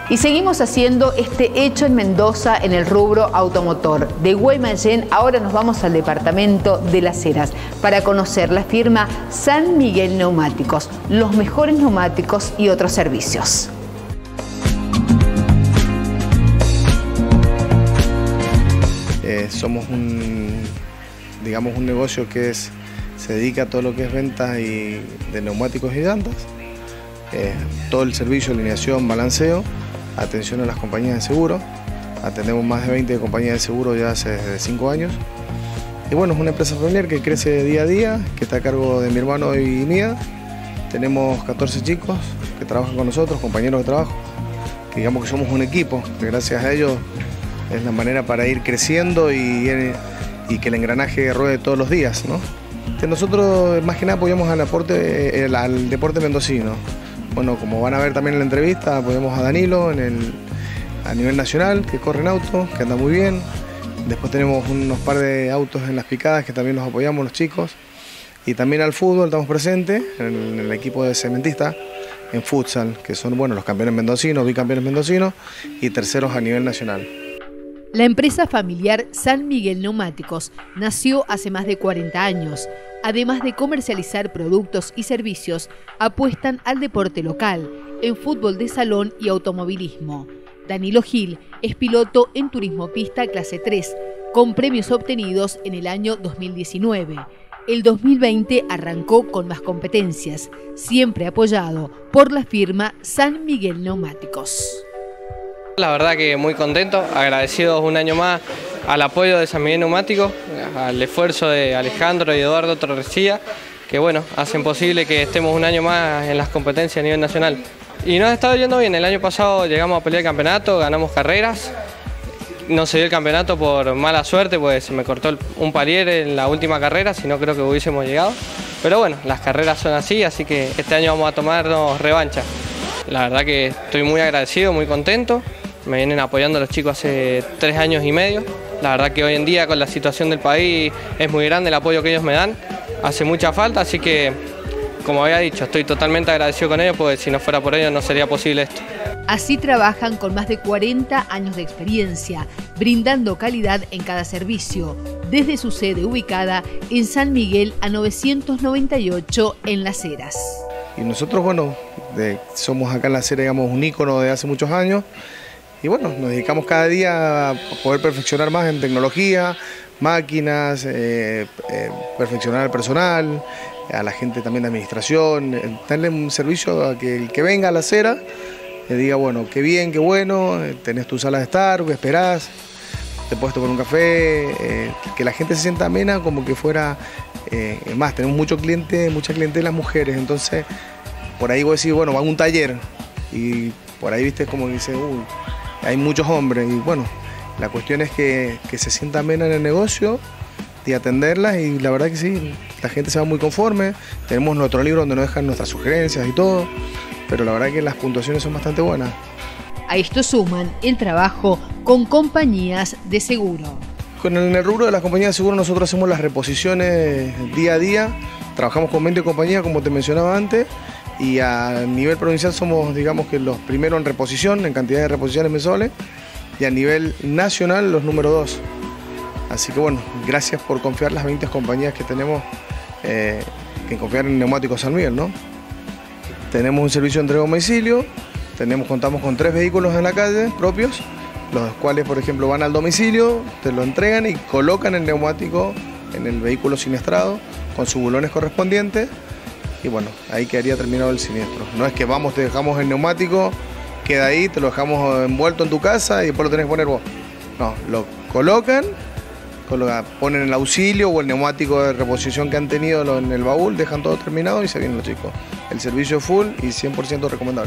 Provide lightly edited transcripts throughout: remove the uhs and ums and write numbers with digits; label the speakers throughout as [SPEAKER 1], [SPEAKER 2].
[SPEAKER 1] Y seguimos haciendo este hecho en Mendoza en el rubro automotor. De Guaymallén ahora nos vamos al departamento de Las Heras para conocer la firma San Miguel Neumáticos, los mejores neumáticos y otros servicios.
[SPEAKER 2] Somos un negocio que se dedica a todo lo que es venta de neumáticos y llantas, todo el servicio, alineación, balanceo, atención a las compañías de seguro. Atendemos más de 20 compañías de seguro ya hace 5 años. Y bueno, es una empresa familiar que crece día a día, que está a cargo de mi hermano y mía. Tenemos 14 chicos que trabajan con nosotros, compañeros de trabajo, que digamos que somos un equipo, que gracias a ellos es la manera para ir creciendo y que el engranaje ruede todos los días, ¿no? Nosotros más que nada apoyamos al deporte mendocino. Bueno, como van a ver también en la entrevista, apoyamos a Danilo a nivel nacional, que corre en auto, que anda muy bien. Después tenemos unos par de autos en las picadas que también los apoyamos los chicos. Y también al fútbol estamos presentes en el equipo de cementista, en futsal, que son los campeones mendocinos, bicampeones mendocinos y terceros a nivel nacional.
[SPEAKER 1] La empresa familiar San Miguel Neumáticos nació hace más de 40 años. Además de comercializar productos y servicios, apuestan al deporte local, en fútbol de salón y automovilismo. Danilo Gil es piloto en turismo pista clase 3, con premios obtenidos en el año 2019. El 2020 arrancó con más competencias, siempre apoyado por la firma San Miguel Neumáticos.
[SPEAKER 3] La verdad que muy contento, agradecidos un año más al apoyo de San Miguel Neumáticos, al esfuerzo de Alejandro y Eduardo Torrecilla, que hacen posible que estemos un año más en las competencias a nivel nacional. Y nos ha estado yendo bien, el año pasado llegamos a pelear el campeonato, ganamos carreras, no se dio el campeonato por mala suerte, pues se me cortó un palier en la última carrera, si no creo que hubiésemos llegado. Pero las carreras son así que este año vamos a tomarnos revancha. La verdad que estoy muy agradecido, muy contento. Me vienen apoyando los chicos hace 3 años y medio. La verdad que hoy en día con la situación del país es muy grande el apoyo que ellos me dan. Hace mucha falta, así que, como había dicho, estoy totalmente agradecido con ellos, porque si no fuera por ellos no sería posible esto.
[SPEAKER 1] Así trabajan con más de 40 años de experiencia, brindando calidad en cada servicio, desde su sede ubicada en San Miguel a 998 en Las Heras.
[SPEAKER 2] Y nosotros, somos acá en Las Heras, un ícono de hace muchos años. Y nos dedicamos cada día a poder perfeccionar más en tecnología, máquinas, perfeccionar al personal, a la gente también de administración, darle un servicio a que el que venga a Las Heras le diga, qué bien, qué bueno, tenés tu sala de estar, esperás, te puedes tomar un café, que la gente se sienta amena como que fuera más. Tenemos mucha clientela mujeres, entonces por ahí vos decís, van a un taller y por ahí viste como dice, hay muchos hombres y la cuestión es que se sienta amena en el negocio y atenderlas, y la verdad que sí, la gente se va muy conforme. Tenemos nuestro libro donde nos dejan nuestras sugerencias y todo, pero la verdad que las puntuaciones son bastante buenas.
[SPEAKER 1] A esto suman el trabajo con compañías de seguro.
[SPEAKER 2] En el rubro de las compañías de seguro nosotros hacemos las reposiciones día a día, trabajamos con 20 compañías como te mencionaba antes, y a nivel provincial somos los primeros en reposición, en cantidad de reposiciones mensuales, y a nivel nacional los número 2. Así que gracias por confiar las 20 compañías que tenemos, que confiar en Neumáticos San Miguel, ¿no? Tenemos un servicio de entrega a domicilio, contamos con 3 vehículos en la calle propios, los cuales por ejemplo van al domicilio, te lo entregan y colocan el neumático en el vehículo siniestrado con sus bulones correspondientes. Y ahí quedaría terminado el siniestro. No es que te dejamos el neumático, queda ahí, te lo dejamos envuelto en tu casa y después lo tenés que poner vos. No, lo colocan, ponen el auxilio o el neumático de reposición que han tenido en el baúl, dejan todo terminado y se vienen los chicos. El servicio full y 100% recomendable.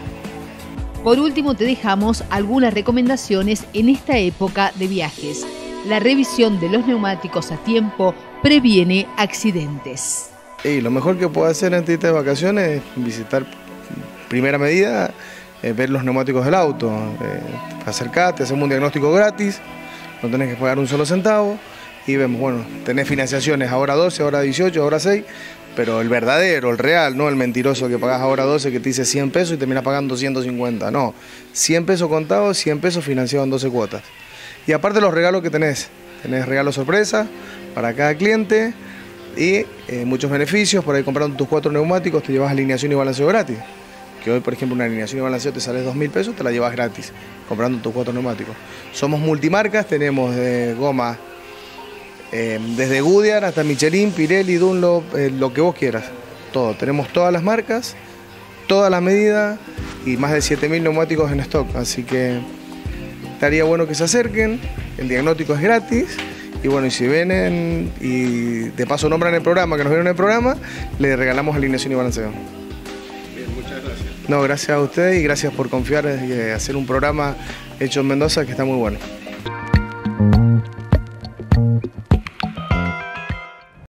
[SPEAKER 1] Por último, te dejamos algunas recomendaciones en esta época de viajes. La revisión de los neumáticos a tiempo previene accidentes.
[SPEAKER 2] Y lo mejor que puedo hacer antes de irte de vacaciones es visitar, primera medida, ver los neumáticos del auto. Acercate, hacemos un diagnóstico gratis, no tenés que pagar un solo centavo y vemos, tenés financiaciones ahora 12, ahora 18, ahora 6, pero el verdadero, el real, no el mentiroso que pagás ahora 12 que te dice 100 pesos y terminás pagando 150, no, 100 pesos contados, 100 pesos financiados en 12 cuotas. Y aparte los regalos que tenés regalos sorpresa para cada cliente y muchos beneficios. Por ahí comprando tus 4 neumáticos te llevas alineación y balanceo gratis, que hoy por ejemplo una alineación y balanceo te sale 2.000 pesos, te la llevas gratis comprando tus 4 neumáticos. Somos multimarcas, tenemos de goma desde Goodyear hasta Michelin, Pirelli, Dunlop, lo que vos quieras, todo. Tenemos todas las marcas, todas las medidas y más de 7.000 neumáticos en stock, así que estaría bueno que se acerquen. El diagnóstico es gratis y bueno, y si vienen y de paso nombran el programa, que nos vieron en el programa, le regalamos alineación y balanceo.
[SPEAKER 4] Bien, muchas gracias.
[SPEAKER 2] No, gracias a ustedes y gracias por confiar y hacer un programa hecho en Mendoza que está muy bueno.